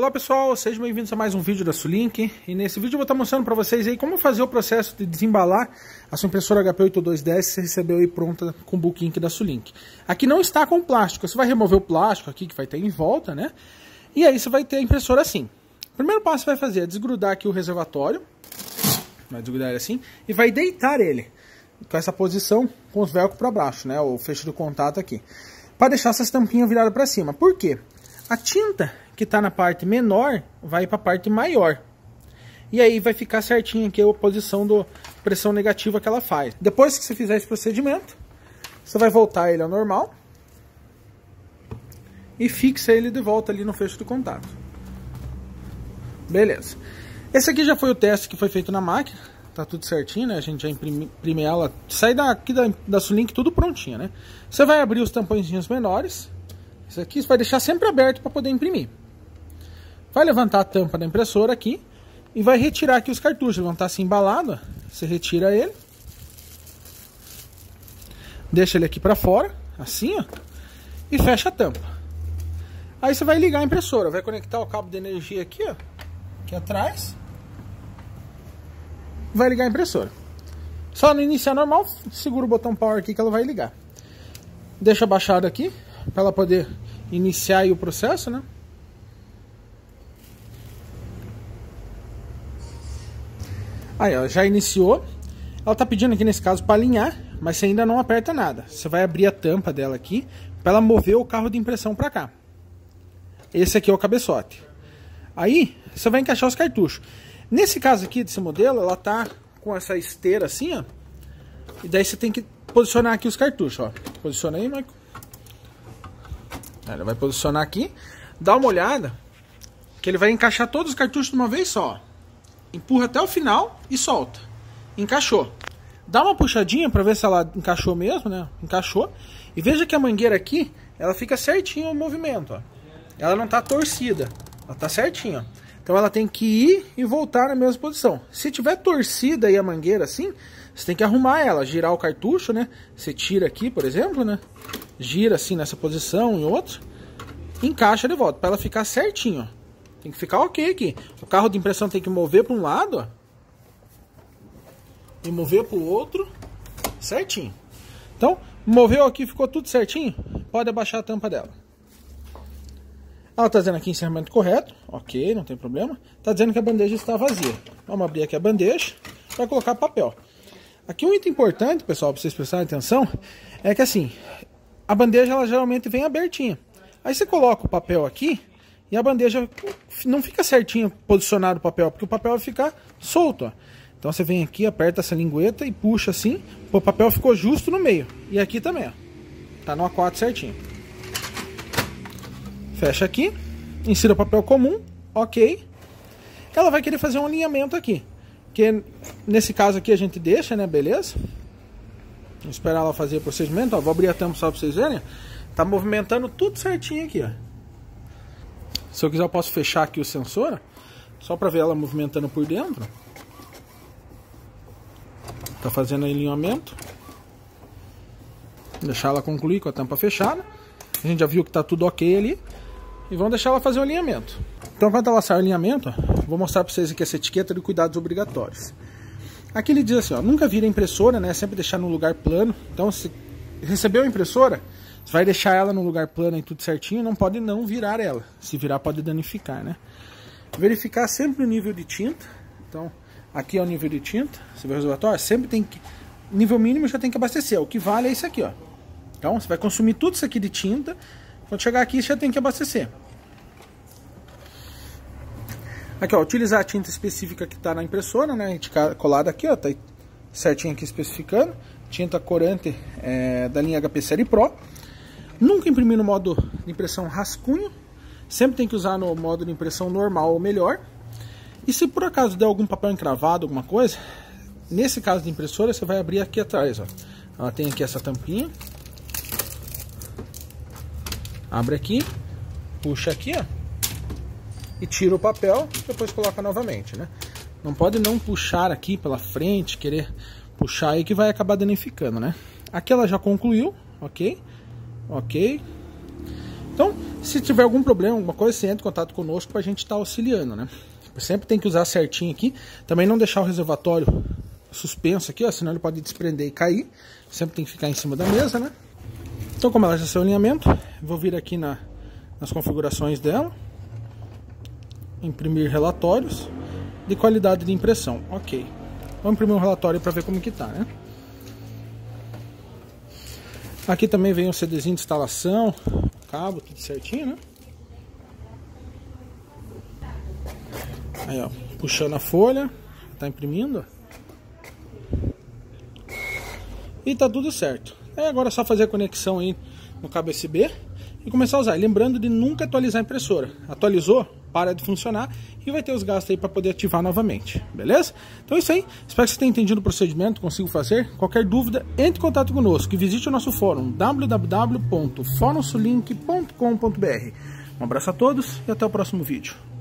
Olá pessoal, sejam bem-vindos a mais um vídeo da Sulink. E nesse vídeo eu vou estar mostrando para vocês aí como fazer o processo de desembalar a sua impressora HP 8210 que você recebeu aí pronta com o Book Ink da Sulink. Aqui não está com plástico, você vai remover o plástico aqui que vai ter em volta, né? E aí você vai ter a impressora assim. O primeiro passo que você vai fazer é desgrudar aqui o reservatório, vai desgrudar ele assim, e vai deitar ele com essa posição com os velcros para baixo, né? O fecho do contato aqui, para deixar essas tampinhas viradas para cima. Por quê? A tinta que está na parte menor vai para a parte maior. E aí vai ficar certinho aqui a posição da pressão negativa que ela faz. Depois que você fizer esse procedimento, você vai voltar ele ao normal e fixa ele de volta ali no fecho do contato. Beleza. Esse aqui já foi o teste que foi feito na máquina. Tá tudo certinho, né? A gente já imprime ela. Sai daqui da Sulink tudo prontinho, né? Você vai abrir os tampõezinhos menores. Isso aqui você vai deixar sempre aberto para poder imprimir. Vai levantar a tampa da impressora aqui e vai retirar aqui os cartuchos. Vão estar assim embalados. Você retira ele. Deixa ele aqui para fora, assim, ó. E fecha a tampa. Aí você vai ligar a impressora. Vai conectar o cabo de energia aqui, ó. Aqui atrás. Vai ligar a impressora. Só no iniciar normal, segura o botão power aqui que ela vai ligar. Deixa abaixado aqui, para ela poder iniciar aí o processo, né? Aí, ó, já iniciou. Ela tá pedindo aqui nesse caso para alinhar, mas você ainda não aperta nada. Você vai abrir a tampa dela aqui, para ela mover o carro de impressão para cá. Esse aqui é o cabeçote. Aí, você vai encaixar os cartuchos. Nesse caso aqui, desse modelo, ela tá com essa esteira assim, ó. E daí você tem que posicionar aqui os cartuchos, ó. Posiciona aí, Marco. Ela vai posicionar aqui. Dá uma olhada, que ele vai encaixar todos os cartuchos de uma vez só. Empurra até o final e solta. Encaixou. Dá uma puxadinha para ver se ela encaixou mesmo, né? Encaixou. E veja que a mangueira aqui, ela fica certinho o movimento, ó. Ela não tá torcida. Ela tá certinha, ó. Então ela tem que ir e voltar na mesma posição. Se tiver torcida aí a mangueira assim, você tem que arrumar ela, girar o cartucho, né? Você tira aqui, por exemplo, né? Gira assim nessa posição e outra. Encaixa de volta, para ela ficar certinho, ó. Tem que ficar ok aqui. O carro de impressão tem que mover para um lado, ó. E mover para o outro, certinho. Então, moveu aqui, ficou tudo certinho. Pode abaixar a tampa dela. Ela está dizendo aqui encerramento correto, ok, não tem problema. Está dizendo que a bandeja está vazia. Vamos abrir aqui a bandeja para colocar papel. Aqui um item importante, pessoal, para vocês prestarem atenção, é que assim, a bandeja ela geralmente vem abertinha. Aí você coloca o papel aqui e a bandeja não fica certinho posicionado o papel, porque o papel vai ficar solto, ó. Então você vem aqui, aperta essa lingueta e puxa assim, o papel ficou justo no meio. E aqui também, ó. Tá no A4 certinho. Fecha aqui, insira o papel comum, ok. Ela vai querer fazer um alinhamento aqui, que nesse caso aqui a gente deixa, né, beleza? Vamos esperar ela fazer o procedimento, ó. Vou abrir a tampa só para vocês verem. Tá movimentando tudo certinho aqui, ó. Se eu quiser eu posso fechar aqui o sensor, só para ver ela movimentando por dentro. Tá fazendo alinhamento. Deixar ela concluir com a tampa fechada. A gente já viu que tá tudo ok ali. E vamos deixar ela fazer o alinhamento. Então, enquanto ela sai o alinhamento, ó, vou mostrar para vocês aqui essa etiqueta de cuidados obrigatórios. Aqui ele diz assim, ó, nunca vira a impressora, né? Sempre deixar no lugar plano. Então, se recebeu a impressora, você vai deixar ela no lugar plano e tudo certinho. Não pode não virar ela. Se virar, pode danificar, né? Verificar sempre o nível de tinta. Então, aqui é o nível de tinta. Você vê o reservatório? Sempre tem que... Nível mínimo já tem que abastecer. O que vale é isso aqui, ó. Então, você vai consumir tudo isso aqui de tinta. Quando chegar aqui, já tem que abastecer. Aqui, ó, utilizar a tinta específica que está na impressora, né? A gente colada aqui, ó, tá certinho aqui especificando. Tinta corante da linha HP Série Pro. Nunca imprimir no modo de impressão rascunho. Sempre tem que usar no modo de impressão normal ou melhor. E se por acaso der algum papel encravado, alguma coisa, nesse caso de impressora, você vai abrir aqui atrás, ó. Ela tem aqui essa tampinha. Abre aqui, puxa aqui, ó. E tira o papel, depois coloca novamente, né? Não pode não puxar aqui pela frente, querer puxar aí que vai acabar danificando, né? Aqui ela já concluiu, ok? Ok. Então, se tiver algum problema, alguma coisa, você entra em contato conosco para a gente estar auxiliando, né? Sempre tem que usar certinho aqui. Também não deixar o reservatório suspenso aqui, ó, senão ele pode desprender e cair. Sempre tem que ficar em cima da mesa, né? Então, como ela já saiu o alinhamento, vou vir aqui nas configurações dela. Imprimir relatórios de qualidade de impressão. Ok. Vamos imprimir um relatório para ver como que tá, né? Aqui também vem o CDzinho de instalação, cabo, tudo certinho, né? Aí, ó, puxando a folha, tá imprimindo. E tá tudo certo. Aí agora é só fazer a conexão aí no cabo USB e começar a usar. Lembrando de nunca atualizar a impressora. Atualizou, para de funcionar e vai ter os gastos aí para poder ativar novamente, beleza? Então é isso aí, espero que você tenha entendido o procedimento, consigo fazer. Qualquer dúvida, entre em contato conosco e visite o nosso fórum www.forumsulink.com.br. Um abraço a todos e até o próximo vídeo.